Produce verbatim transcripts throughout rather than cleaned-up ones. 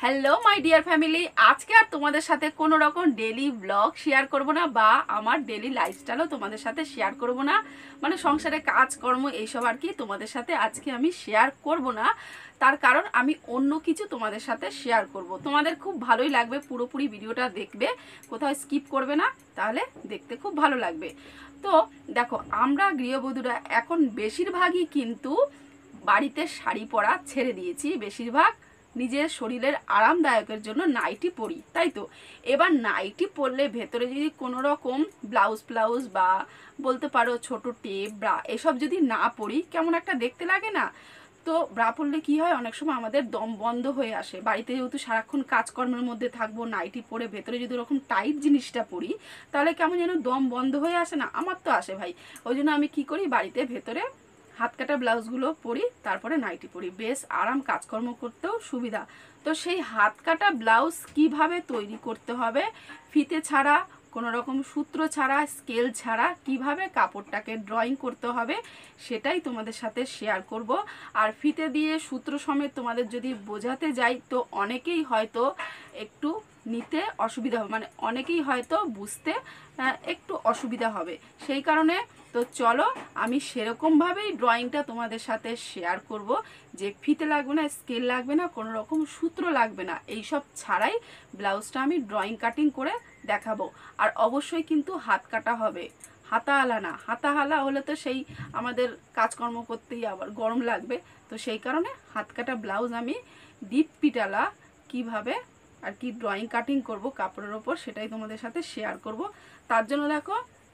Hello my dear family, আজকে আর তোমাদের সাথে কোনো রকম ডেলি ব্লগ শেয়ার করব না বা আমার ডেলি লাইফস্টাইলও তোমাদের সাথে শেয়ার করব না। মানে সংসারে কাজকর্ম এইসব আর কি তোমাদের সাথে আজকে আমি শেয়ার করব না। তার কারণ আমি অন্য কিছু তোমাদের সাথে শেয়ার করব। তোমাদের খুব ভালোই লাগবে, পুরোপুরি ভিডিওটা দেখবে, কোথাও স্কিপ করবে না, তাহলে দেখতে খুব ভালো লাগবে। তো দেখো, আমরা গৃহবধূরা এখন বেশিরভাগই কিন্তু বাড়িতে শাড়ি পরা ছেড়ে দিয়েছি, বেশিরভাগ নিজের শরীরের আরামদায়কের জন্য নাইটি পরি, তাই তো। এবার নাইটি পরলে ভেতরে যদি কোনো রকম ব্লাউজ ফ্লাউজ বা বলতে পারো ছোট টেপ ব্রা এসব যদি না পরি, কেমন একটা দেখতে লাগে না? তো ব্রা পরলে কি হয়, অনেক সময় আমাদের দম বন্ধ হয়ে আসে। বাড়িতে যেহেতু সারাক্ষণ কাজকর্মের মধ্যে থাকবো, নাইটি পরে ভেতরে যদি ওরকম টাইট জিনিসটা পরি, তাহলে কেমন যেন দম বন্ধ হয়ে আসে না? আমার তো আসে ভাই। ওই জন্য আমি কি করি, বাড়িতে ভেতরে হাত কাটা ব্লাউজগুলো পরি, তারপরে নাইটি পরি, বেশ আরাম, কাজকর্ম করতেও সুবিধা। তো সেই হাত কাটা ব্লাউজ কিভাবে তৈরি করতে হবে, ফিতে ছাড়া, কোনো রকম সূত্র ছাড়া, স্কেল ছাড়া কিভাবে কাপড়টাকে ড্রয়িং করতে হবে, সেটাই তোমাদের সাথে শেয়ার করব। আর ফিতে দিয়ে সূত্র সমেত তোমাদের যদি বোঝাতে যাই, তো অনেকেই হয়তো একটু নিতে অসুবিধা হবে, মানে অনেকেই হয়তো বুঝতে একটু অসুবিধা হবে। সেই কারণে তো চলো আমি সেরকমভাবেই ড্রয়িংটা তোমাদের সাথে শেয়ার করব, যে ফিতে লাগবে না, স্কেল লাগবে না, কোনো রকম সূত্র লাগবে না, এইসব ছাড়াই ব্লাউজটা আমি ড্রয়িং কাটিং করে দেখাবো। আর অবশ্যই কিন্তু হাত কাটা হবে, হাতাহালা না। হাতাহালা হলে তো সেই আমাদের কাজকর্ম করতেই আবার গরম লাগবে। তো সেই কারণে হাত কাটা ব্লাউজ আমি ডিপ পিটালা কিভাবে আর কি ড্রয়িং কাটিং করব কাপড়ের ওপর, সেটাই তোমাদের সাথে শেয়ার করব। তার জন্য দেখো,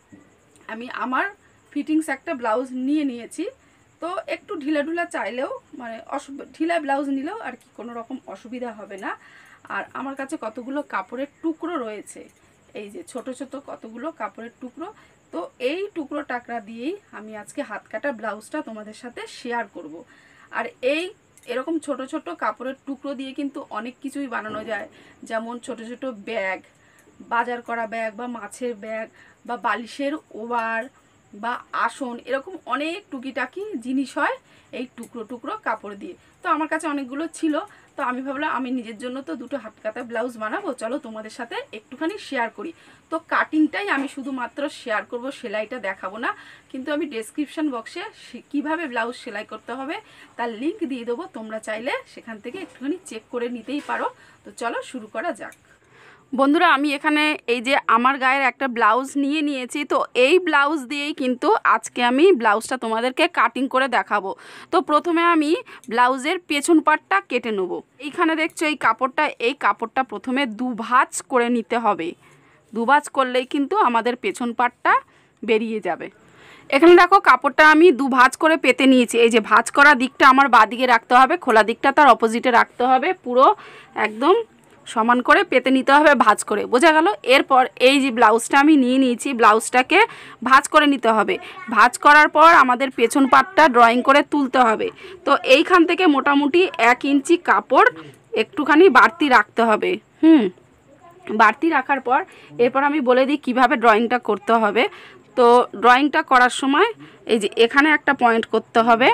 আমি আমার ফিটিংস একটা ব্লাউজ নিয়ে নিয়েছি। তো একটু ঢিলা ঢুলা চাইলেও, মানে অসুবিধা, ঢিলা ব্লাউজ নিলেও আর কি কোনো রকম অসুবিধা হবে না। আর আমার কাছে কতগুলো কাপড়ের টুকরো রয়েছে, এই যে ছোট ছোট কতগুলো কাপড়ের টুকরো। তো এই টুকরো টাকরা দিয়েই আমি আজকে হাত কাটা ব্লাউজটা তোমাদের সাথে শেয়ার করব। আর এই এরকম ছোট ছোট কাপড়ের টুকরো দিয়ে কিন্তু অনেক কিছুই বানানো যায়, যেমন ছোট ছোট ব্যাগ, বাজার করা ব্যাগ বা মাছের ব্যাগ বা বালিশের ওভার বা আসন, এরকম অনেক টুকিটাকি জিনিস হয় এই টুকরো টুকরো কাপড় দিয়ে। তো আমার কাছে অনেকগুলো ছিল, তো আমি ভাবলাম আমি নিজের জন্য তো দুটো হাত কাটা ব্লাউজ বানাবো, চলো তোমাদের সাথে একটুখানি শেয়ার করি। তো কাটিংটাই আমি শুধুমাত্র শেয়ার করব, সেলাইটা দেখাবো না। কিন্তু আমি ডেসক্রিপশন বক্সে কীভাবে ব্লাউজ সেলাই করতে হবে তার লিঙ্ক দিয়ে দেবো, তোমরা চাইলে সেখান থেকে একটুখানি চেক করে নিতেই পারো। তো চলো শুরু করা যাক। বন্ধুরা, আমি এখানে এই যে আমার গায়ের একটা ব্লাউজ নিয়ে নিয়েছি। তো এই ব্লাউজ দিয়েই কিন্তু আজকে আমি ব্লাউজটা তোমাদেরকে কাটিং করে দেখাবো। তো প্রথমে আমি ব্লাউজের পেছন পাটটা কেটে নেব। এইখানে দেখছো এই কাপড়টা, এই কাপড়টা প্রথমে দুভাঁজ করে নিতে হবে। দুভাঁজ করলেই কিন্তু আমাদের পেছন পাটটা বেরিয়ে যাবে। এখানে দেখো, কাপড়টা আমি দু ভাঁজ করে পেতে নিয়েছি। এই যে ভাঁজ করা দিকটা আমার বাঁ দিকে রাখতে হবে, খোলা দিকটা তার অপোজিটে রাখতে হবে, পুরো একদম সমান করে পেতে নিতে হবে, ভাঁজ করে, বোঝা গেল? এরপর এই যে ব্লাউজটা আমি নিয়ে নিয়েছি, ব্লাউজটাকে ভাঁজ করে নিতে হবে। ভাঁজ করার পর আমাদের পেছন পাটটা ড্রয়িং করে তুলতে হবে। তো এইখান থেকে মোটামুটি এক ইঞ্চি কাপড় একটুখানি বাড়তি রাখতে হবে। হুম বাড়তি রাখার পর এরপর আমি বলে দিই কিভাবে ড্রয়িংটা করতে হবে। তো ড্রয়িংটা করার সময় এই যে এখানে একটা পয়েন্ট করতে হবে,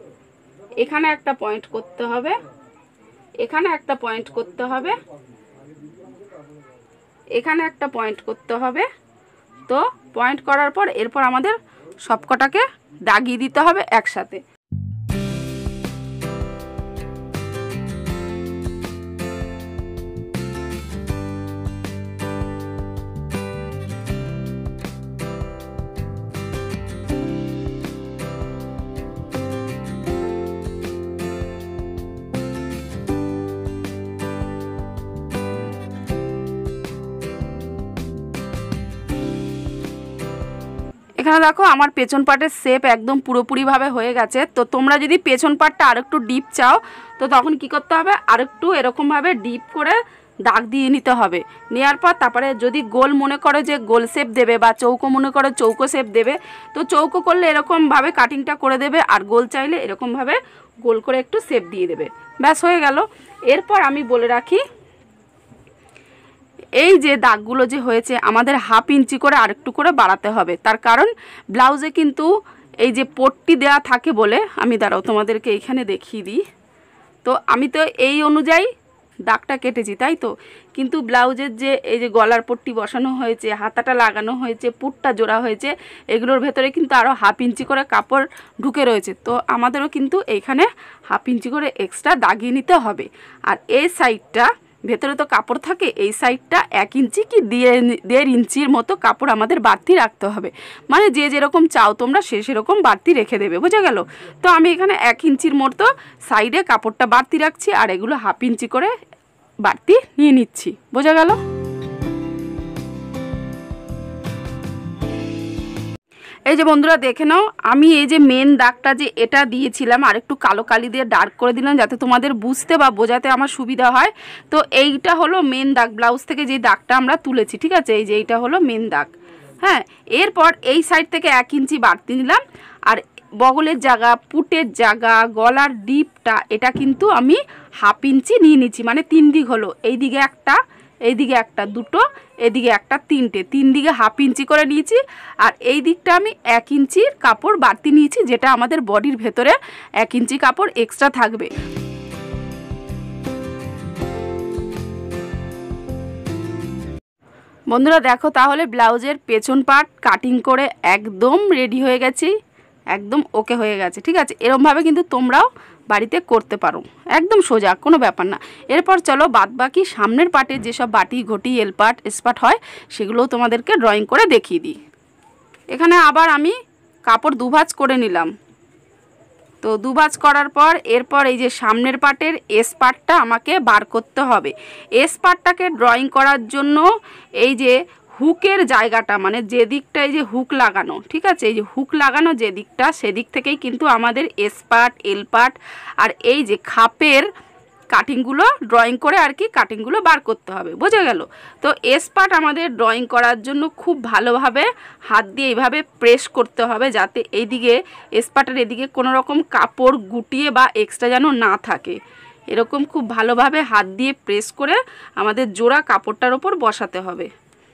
এখানে একটা পয়েন্ট করতে হবে, এখানে একটা পয়েন্ট করতে হবে, এখানে একটা পয়েন্ট করতে হবে। তো পয়েন্ট করার পর এরপর আমাদের সবকটাকে দাগিয়ে দিতে হবে একসাথে। এখানে দেখো আমার পেছন পাটের শেপ একদম পুরোপুরিভাবে হয়ে গেছে। তো তোমরা যদি পেছন পাটটা আরেকটু ডিপ চাও, তো তখন কি করতে হবে, আরেকটু এরকমভাবে ডিপ করে দাগ দিয়ে নিতে হবে। নেওয়ার পর তারপরে যদি গোল মনে করো যে গোল শেপ দেবে, বা চৌকো মনে করো চৌকো শেপ দেবে, তো চৌকো করলে এরকমভাবে কাটিংটা করে দেবে, আর গোল চাইলে এরকমভাবে গোল করে একটু শেপ দিয়ে দেবে, ব্যাস হয়ে গেল। এরপর আমি বলে রাখি, এই যে দাগগুলো যে হয়েছে আমাদের হাফ ইঞ্চি করে আরেকটু করে বাড়াতে হবে। তার কারণ ব্লাউজে কিন্তু এই যে পট্টি দেওয়া থাকে বলে, আমি দাঁড়াও তোমাদেরকে এইখানে দেখিয়ে দিই। তো আমি তো এই অনুযায়ী দাগটা কেটেছি, তাই তো, কিন্তু ব্লাউজের যে এই যে গলার পট্টি বসানো হয়েছে, হাতাটা লাগানো হয়েছে, পুটটা জোড়া হয়েছে, এগুলোর ভেতরে কিন্তু আরও হাফ ইঞ্চি করে কাপড় ঢুকে রয়েছে। তো আমাদেরও কিন্তু এইখানে হাফ ইঞ্চি করে এক্সট্রা দাগিয়ে নিতে হবে। আর এই সাইডটা ভেতরে তো কাপড় থাকে, এই সাইডটা এক ইঞ্চি কি দেড় ইঞ্চির মতো কাপড় আমাদের বাড়তি রাখতে হবে। মানে যে যেরকম চাও তোমরা সে সেরকম বাড়তি রেখে দেবে, বোঝা গেল? তো আমি এখানে এক ইঞ্চির মতো সাইডে কাপড়টা বাড়তি রাখছি, আর এগুলো হাফ ইঞ্চি করে বাড়তি নিয়ে নিচ্ছি, বোঝা গেল? এই যে বন্ধুরা দেখে নাও, আমি এই যে মেন দাগটা যে এটা দিয়েছিলাম আর একটু কালো কালি দিয়ে ডার্ক করে দিলাম যাতে তোমাদের বুঝতে বা বোঝাতে আমার সুবিধা হয়। তো এইটা হলো মেন দাগ, ব্লাউজ থেকে যে দাগটা আমরা তুলেছি, ঠিক আছে? এই যে এইটা হলো মেন দাগ। হ্যাঁ, এরপর এই সাইড থেকে এক ইঞ্চি বাড়তি নিলাম, আর বগলের জায়গা, পুটের জায়গা, গলার ডিপটা এটা কিন্তু আমি হাফ ইঞ্চি নিয়ে নিচ্ছি, মানে তিন দিক হলো, এই দিকে একটা, এইদিকে একটা, দুটো, এদিকে একটা, তিনটে, তিন দিকে হাফ ইঞ্চি করে নিয়েছি। আর এই দিকটা আমি এক ইঞ্চির কাপড় বাড়তি নিয়েছি, যেটা আমাদের বডির ভেতরে এক ইঞ্চি কাপড় এক্সট্রা থাকবে। বন্ধুরা দেখো, তাহলে ব্লাউজের পেছন পার্ট কাটিং করে একদম রেডি হয়ে গেছি, একদম ওকে হয়ে গেছে, ঠিক আছে? এরমভাবে কিন্তু তোমরাও বাড়িতে করতে পারো, একদম সোজা, কোনো ব্যাপার না। এরপর চলো বাদ বাকি সামনের পার্টে যেসব বাটি ঘটি এল পার্ট এস পার্ট হয় সেগুলোও তোমাদেরকে ড্রয়িং করে দেখিয়ে দিই। এখানে আবার আমি কাপড় দুভাঁজ করে নিলাম। তো দুভাঁজ করার পর এরপর এই যে সামনের পার্টের এস পার্টটা আমাকে বার করতে হবে। এস পার্টটাকে ড্রয়িং করার জন্য এই যে হুকের জায়গাটা, মানে যে দিকটা এই যে হুক লাগানো, ঠিক আছে, এই যে হুক লাগানো যে দিকটা, সেদিক থেকেই কিন্তু আমাদের এস পার্ট, এল পার্ট আর এই যে খাপের কাটিংগুলো ড্রয়িং করে আর কি কাটিংগুলো বার করতে হবে, বোঝা গেল? তো এস পার্ট আমাদের ড্রয়িং করার জন্য খুব ভালোভাবে হাত দিয়ে এইভাবে প্রেস করতে হবে, যাতে এইদিকে এস পার্টের এদিকে কোনো রকম কাপড় গুটিয়ে বা এক্সট্রা যেন না থাকে। এরকম খুব ভালোভাবে হাত দিয়ে প্রেস করে আমাদের জোড়া কাপড়টার ওপর বসাতে হবে।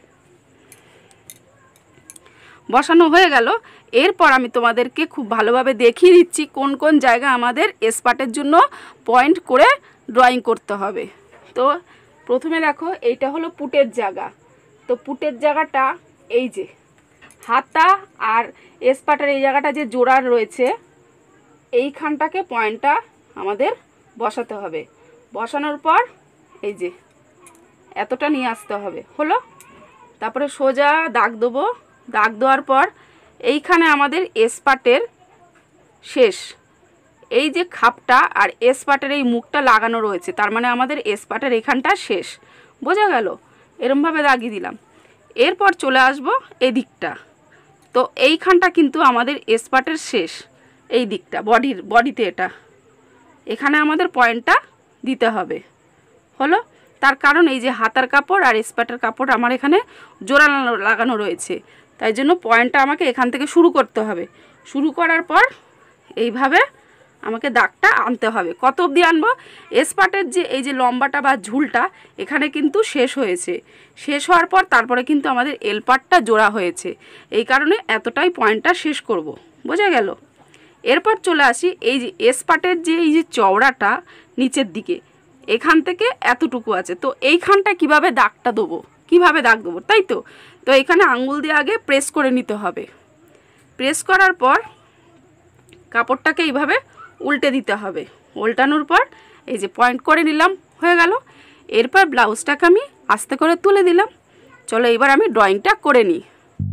বসানো হয়ে গেল, এরপর আমি তোমাদেরকে খুব ভালোভাবে দেখিয়ে দিচ্ছি কোন কোন জায়গা আমাদের এস পার্টের জন্য পয়েন্ট করে ড্রয়িং করতে হবে। তো প্রথমে দেখো, এইটা হলো পুটের জায়গা। তো পুটের জায়গাটা এই যে হাতা আর এস পার্টের এই জায়গাটা যে জোড়া রয়েছে, এইখানটাকে পয়েন্টটা আমাদের বসাতে হবে। বসানোর পর এই যে এতটা নিয়ে আসতে হবে, হলো? তারপরে সোজা দাগ দেবো। দাগ দেওয়ার পর এইখানে আমাদের এস পার্টের শেষ, এই যে খাপটা আর এস পার্টের এই মুখটা লাগানো রয়েছে, তার মানে আমাদের এস পার্টের এখানটা শেষ, বোঝা গেল? এরমভাবে দাগিয়ে দিলাম। এরপর চলে আসব এই দিকটা। তো এইখানটা কিন্তু আমাদের এস পার্টের শেষ, এই দিকটা বডির বডিতে এটা, এখানে আমাদের পয়েন্টটা দিতে হবে, হলো? তার কারণ এই যে হাতার কাপড় আর এস পার্টের কাপড় আমার এখানে জোড়া লাগানো রয়েছে, তাই জন্য পয়েন্টটা আমাকে এখান থেকে শুরু করতে হবে। শুরু করার পর এইভাবে আমাকে দাগটা আনতে হবে। কত অবধি আনবো? এস পার্টের যে এই যে লম্বাটা বা ঝুলটা এখানে কিন্তু শেষ হয়েছে, শেষ হওয়ার পর তারপরে কিন্তু আমাদের এল পার্টটা জোড়া হয়েছে, এই কারণে এতটাই পয়েন্টটা শেষ করব, বোঝা গেল? এরপর চলে আসি এই যে এস পার্টের যে এই যে চওড়াটা নিচের দিকে, এখান থেকে এতটুকু আছে। তো এইখানটা কিভাবে দাগটা দেবো, কিভাবে দাগ দেবো, তাই তো? তো এখানে আঙ্গুল দিয়ে আগে প্রেস করে নিতে হবে। প্রেস করার পর কাপড়টাকে এইভাবে উল্টে দিতে হবে। উল্টানোর পর এই যে পয়েন্ট করে নিলাম, হয়ে গেল। এরপর ব্লাউজটাকে আমি আস্তে করে তুলে দিলাম। চলো এবার আমি ড্রয়িংটা করে নিই।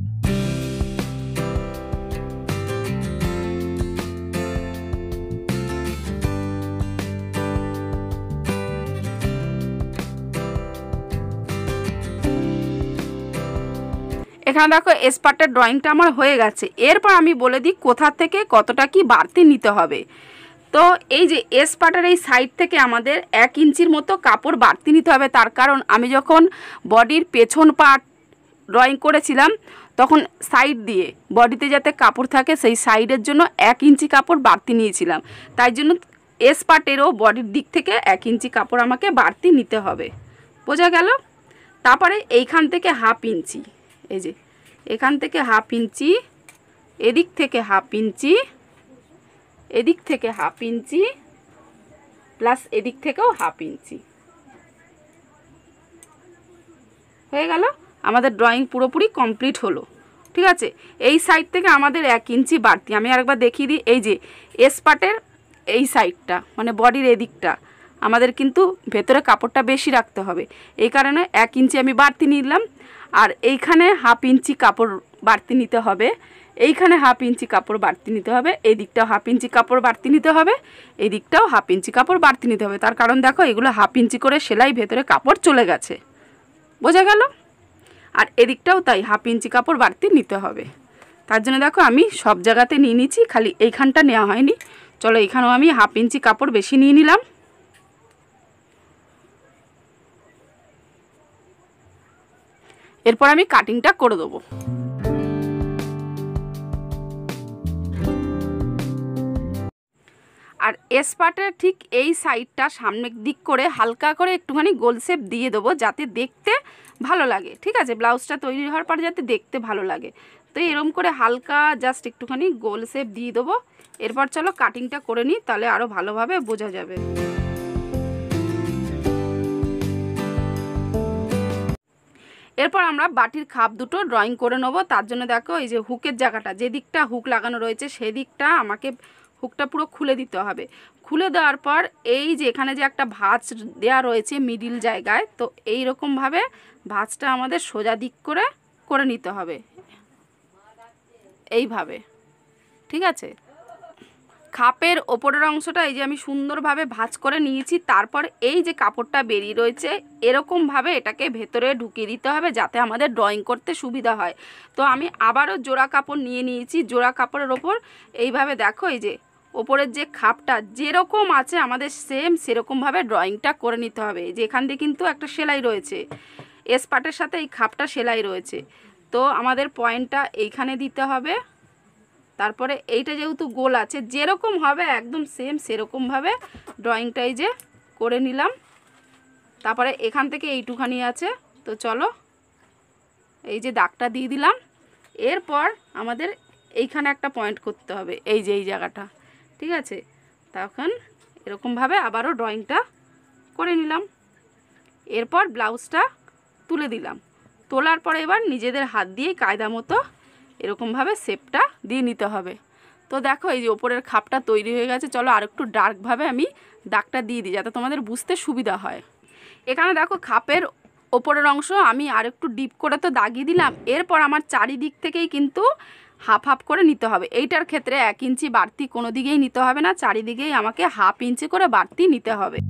এখানে দেখো এস পার্টের ড্রয়িংটা আমার হয়ে গেছে। এরপর আমি বলে দিই কোথা থেকে কতটা কি বাড়তি নিতে হবে। তো এই যে এস পার্টের এই সাইড থেকে আমাদের এক ইঞ্চির মতো কাপড় বাড়তি নিতে হবে, তার কারণ আমি যখন বডির পেছন পার্ট ড্রয়িং করেছিলাম তখন সাইড দিয়ে বডিতে যাতে কাপড় থাকে সেই সাইডের জন্য এক ইঞ্চি কাপড় বাড়তি নিয়েছিলাম, তাই জন্য এস পার্টেরও বডির দিক থেকে এক ইঞ্চি কাপড় আমাকে বাড়তি নিতে হবে, বোঝা গেল? তারপরে এইখান থেকে হাফ ইঞ্চি, এই যে এখান থেকে হাফ ইঞ্চি, এদিক থেকে হাফ ইঞ্চি, এদিক থেকে হাফ ইঞ্চি প্লাস এদিক থেকেও হাফ ইঞ্চি, হয়ে গেল, আমাদের ড্রয়িং পুরোপুরি কমপ্লিট হলো। ঠিক আছে, এই সাইড থেকে আমাদের এক ইঞ্চি বাড়তি, আমি আরেকবার দেখিয়ে দিই। এই যে এস পার্টের এই সাইডটা মানে বডির এদিকটা আমাদের কিন্তু ভেতরে কাপড়টা বেশি রাখতে হবে, এই কারণে এক ইঞ্চি আমি বাড়তি নিলাম। আর এইখানে হাফ ইঞ্চি কাপড় বাড়তি নিতে হবে, এইখানে হাফ ইঞ্চি কাপড় বাড়তি নিতে হবে, এই দিকটাও হাফ ইঞ্চি কাপড় বাড়তি নিতে হবে, এই দিকটাও হাফ ইঞ্চি কাপড় বাড়তি নিতে হবে। তার কারণ দেখো এগুলো হাফ ইঞ্চি করে সেলাই ভেতরে কাপড় চলে গেছে, বোঝা গেল। আর এদিকটাও তাই হাফ ইঞ্চি কাপড় বাড়তি নিতে হবে। তার জন্য দেখো আমি সব জায়গাতে নিয়ে নিচ্ছি, খালি এইখানটা নেওয়া হয়নি। চলো এখানেও আমি হাফ ইঞ্চি কাপড় বেশি নিয়ে নিলাম। এরপর আমি কাটিংটা করে দেবো। আর এস পার্টের ঠিক এই সাইডটা সামনের দিক করে হালকা করে একটুখানি গোল শেপ দিয়ে দেবো, যাতে দেখতে ভালো লাগে। ঠিক আছে, ব্লাউজটা তৈরি হওয়ার পর যাতে দেখতে ভালো লাগে, তো এরকম করে হালকা জাস্ট একটুখানি গোল শেপ দিয়ে দেবো। এরপর চলো কাটিংটা করে নিই, তাহলে আরও ভালোভাবে বোঝা যাবে। এরপর আমরা বাটির খাপ দুটো ড্রয়িং করে নেব। তার জন্য দেখো এই যে হুকের জায়গাটা, যে দিকটা হুক লাগানো রয়েছে সেই দিকটা আমাকে হুকটা পুরো খুলে দিতে হবে। খুলে দেওয়ার পর এই যে এখানে যে একটা ভাঁজ দেওয়া রয়েছে মিডিল জায়গায়, তো এই রকমভাবে ভাঁজটা আমাদের সোজা দিক করে করে নিতে হবে এইভাবে। ঠিক আছে, খাপের ওপরের অংশটা এই যে আমি সুন্দরভাবে ভাঁজ করে নিয়েছি। তারপর এই যে কাপড়টা বেরিয়ে রয়েছে এরকমভাবে এটাকে ভেতরে ঢুকিয়ে দিতে হবে, যাতে আমাদের ড্রয়িং করতে সুবিধা হয়। তো আমি আবারও জোড়া কাপড় নিয়ে নিয়েছি, জোড়া কাপড়ের ওপর এইভাবে দেখো এই যে ওপরের যে খাপটা যেরকম আছে আমাদের সেম সেরকমভাবে ড্রয়িংটা করে নিতে হবে। যে এখান দিয়ে কিন্তু একটা সেলাই রয়েছে, এস পার্টের সাথে এই খাপটা সেলাই রয়েছে, তো আমাদের পয়েন্টটা এইখানে দিতে হবে। তারপরে এইটা যেহেতু গোল আছে যেরকম হবে একদম সেম সেরকমভাবে ড্রয়িংটা এই যে করে নিলাম। তারপরে এখান থেকে এইটুখানি আছে, তো চলো এই যে দাগটা দিয়ে দিলাম। এরপর আমাদের এইখানে একটা পয়েন্ট করতে হবে, এই যে এই জায়গাটা। ঠিক আছে, তখন এরকমভাবে আবারও ড্রয়িংটা করে নিলাম। এরপর ব্লাউজটা তুলে দিলাম, তোলার পরে এবার নিজেদের হাত দিয়ে কায়দা মতো এরকমভাবে শেপটা দিয়ে নিতে হবে। তো দেখো এই যে ওপরের খাপটা তৈরি হয়ে গেছে। চলো আর একটু ডার্কভাবে আমি দাগটা দিয়ে দিই, যাতে তোমাদের বুঝতে সুবিধা হয়। এখানে দেখো খাপের ওপরের অংশ আমি আর একটু ডিপ করে তো দাগিয়ে দিলাম। এরপর আমার চারিদিক থেকেই কিন্তু হাফ হাফ করে নিতে হবে। এইটার ক্ষেত্রে এক ইঞ্চি বাড়তি কোনো দিকেই নিতে হবে না, চারিদিকেই আমাকে হাফ ইঞ্চি করে বাড়তি নিতে হবে।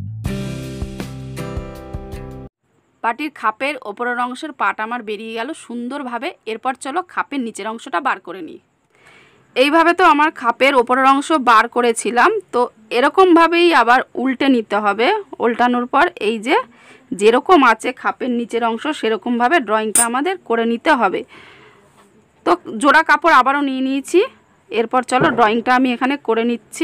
বাটির খাপের ওপরের অংশের পাট আমার বেরিয়ে গেল সুন্দরভাবে। এরপর চলো খাপের নিচের অংশটা বার করে নিই। এইভাবে তো আমার খাপের ওপরের অংশ বার করেছিলাম, তো এরকমভাবেই আবার উল্টে নিতে হবে। উল্টানোর পর এই যে যেরকম আছে খাপের নিচের অংশ সেরকমভাবে ড্রয়িংটা আমাদের করে নিতে হবে। তো জোড়া কাপড় আবারও নিয়ে নিয়েছি। এরপর চলো ড্রয়িংটা আমি এখানে করে নিচ্ছি।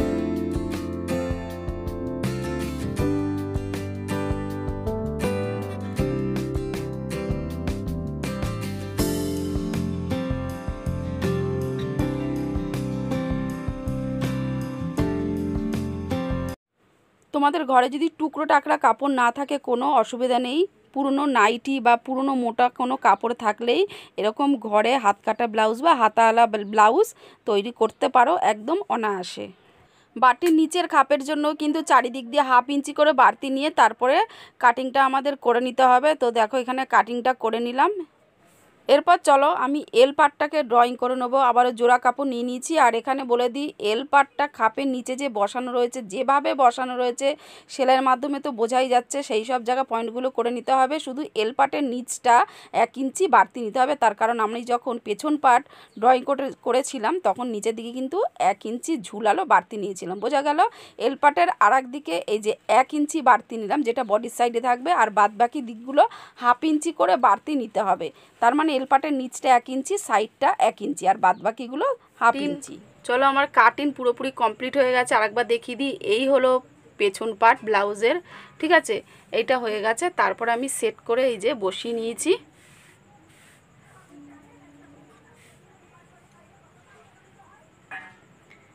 তোমাদের ঘরে যদি টুকরো টাকরা কাপড় না থাকে কোনো অসুবিধা নেই, পুরনো নাইটি বা পুরনো মোটা কোনো কাপড় থাকলেই এরকম ঘরে হাত কাটা ব্লাউজ বা হাতাওয়ালা ব্লাউজ তৈরি করতে পারো একদম অনায়াসে। বাটির নিচের খাপের জন্য কিন্তু চারিদিক দিয়ে হাফ ইঞ্চি করে বাড়তি নিয়ে তারপরে কাটিংটা আমাদের করে নিতে হবে। তো দেখো এখানে কাটিংটা করে নিলাম। এরপর চলো আমি এল পার্টটাকে ড্রয়িং করে নেবো। আবারও জোড়া কাপড় নিয়ে নিয়েছি। আর এখানে বলে দিই এল পার্টটা খাপের নিচে যে বসানো রয়েছে, যেভাবে বসানো রয়েছে সেলাইয়ের মাধ্যমে তো বোঝাই যাচ্ছে, সেই সব জায়গা পয়েন্টগুলো করে নিতে হবে। শুধু এল পার্টের নিচটা এক ইঞ্চি বাড়তি নিতে হবে, তার কারণ আমি যখন পেছন পার্ট ড্রয়িং করে করেছিলাম তখন নিচের দিকে কিন্তু এক ইঞ্চি ঝুলালো বাড়তি নিয়েছিলাম, বোঝা গেল। এল পার্টের আর এক দিকে এই যে এক ইঞ্চি বাড়তি নিলাম, যেটা বডির সাইডে থাকবে, আর বাদ বাকি দিকগুলো হাফ ইঞ্চি করে বাড়তি নিতে হবে। তার মানে এল পার্টের নিচটা এক ইঞ্চি, সাইডটা এক ইঞ্চি, আর বাদ বাকিগুলো হাফ ইঞ্চি। চলো আমার কাটিং পুরোপুরি কমপ্লিট হয়ে গেছে। আরেকবার দেখিয়ে দিই, এই হলো পেছন পার্ট ব্লাউজের। ঠিক আছে, এইটা হয়ে গেছে। তারপরে আমি সেট করে এই যে বসিয়ে নিয়েছি।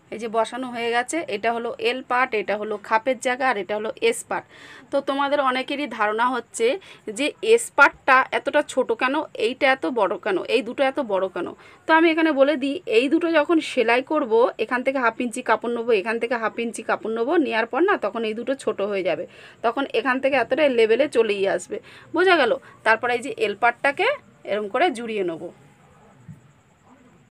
এই যে বসানো হয়ে গেছে। এটা হলো এল পার্ট, এটা হলো খাপের জায়গা, আর এটা হলো এস পার্ট। তো তোমাদের অনেকেরই ধারণা হচ্ছে যে এস পার্টটা এতটা ছোট কেন, এইটা এত বড় কেন, এই দুটো এত বড় কেন। তো আমি এখানে বলে দিই, এই দুটো যখন সেলাই করব, এখান থেকে হাফ ইঞ্চি কাপড় নেবো, এখান থেকে হাফ ইঞ্চি কাপড় নেবো, নেওয়ার পর না তখন এই দুটো ছোট হয়ে যাবে, তখন এখান থেকে এতটা লেভেলে চলেই আসবে। বোঝা গেল? তারপরে এই যে এল পার্টটাকে এরকম করে জুড়িয়ে নেবো।